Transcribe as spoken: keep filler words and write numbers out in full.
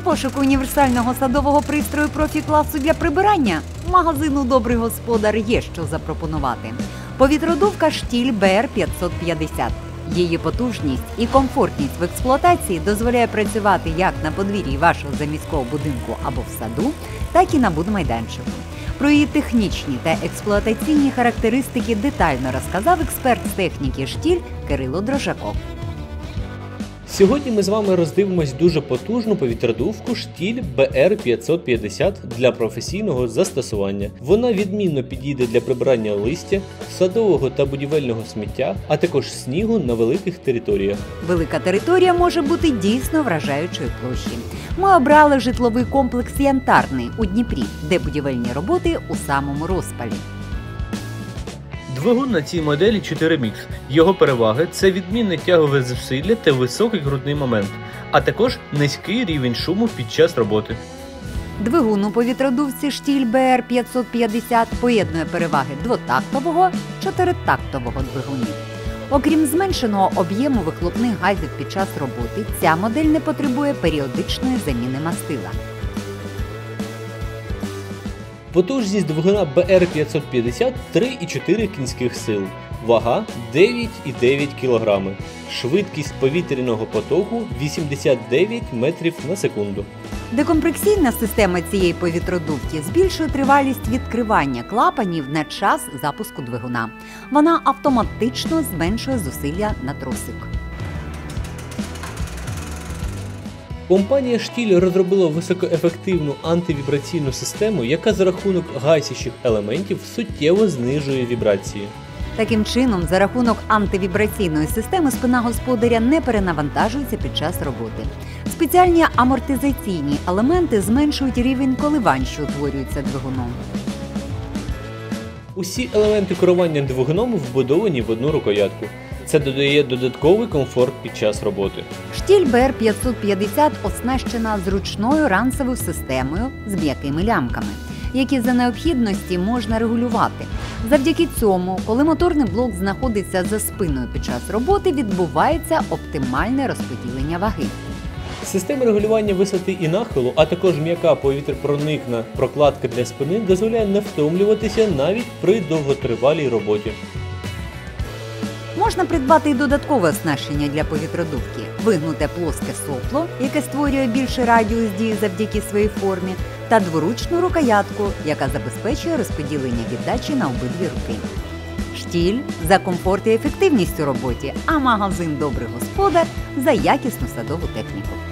У пошуку універсального садового пристрою профі-класу для прибирання магазину «Добрий господар» є що запропонувати. Повітродувка «Штіль Б Р п'ятсот п'ятдесят». Її потужність і комфортність в експлуатації дозволяє працювати як на подвір'ї вашого заміського будинку або в саду, так і на будмайданчику. Про її технічні та експлуатаційні характеристики детально розказав експерт з техніки «Штіль» Кирило Дрожаков. Сьогодні ми з вами роздивимось дуже потужну повітродувку «Штіль Б Р п'ятсот п'ятдесят» для професійного застосування. Вона відмінно підійде для прибирання листя, садового та будівельного сміття, а також снігу на великих територіях. Велика територія може бути дійсно вражаючої площі. Ми обрали житловий комплекс «Янтарний» у Дніпрі, де будівельні роботи у самому розпалі. Двигун на цій моделі чотири мікс. Його переваги – це відмінне тягове зусилля та високий грудний момент, а також низький рівень шуму під час роботи. Двигун у повітродувці «Штіль Б Р п'ятсот п'ятдесят» поєднує переваги двотактового, чотиритактового двигунів. Окрім зменшеного об'єму вихлопних газів під час роботи, ця модель не потребує періодичної заміни мастила. Потужність двигуна Б Р п'ятсот п'ятдесят – три і чотири кінських сил, вага – дев'ять і дев'ять кілограми, швидкість повітряного потоку – вісімдесят дев'ять метрів на секунду. Декомпресійна система цієї повітродувки збільшує тривалість відкривання клапанів на час запуску двигуна. Вона автоматично зменшує зусилля на тросик. Компанія «Штіль» розробила високоефективну антивібраційну систему, яка за рахунок гасящих елементів суттєво знижує вібрації. Таким чином, за рахунок антивібраційної системи спина господаря не перенавантажується під час роботи. Спеціальні амортизаційні елементи зменшують рівень коливань, що утворюються двигуном. Усі елементи керування двигуном вбудовані в одну рукоятку. Це додає додатковий комфорт під час роботи. «Штіль Б Р п'ятсот п'ятдесят» оснащена зручною ранцевою системою з м'якими лямками, які за необхідності можна регулювати. Завдяки цьому, коли моторний блок знаходиться за спиною під час роботи, відбувається оптимальне розподілення ваги. Система регулювання висоти і нахилу, а також м'яка повітряпроникна прокладка для спини дозволяє не втомлюватися навіть при довготривалій роботі. Можна придбати і додаткове оснащення для повітродувки – вигнуте плоске сопло, яке створює більший радіус дії завдяки своїй формі, та дворучну рукоятку, яка забезпечує розподілення віддачі на обидві руки. «Штіль» – за комфорт і ефективність у роботі, а магазин «Добрий господар» – за якісну садову техніку.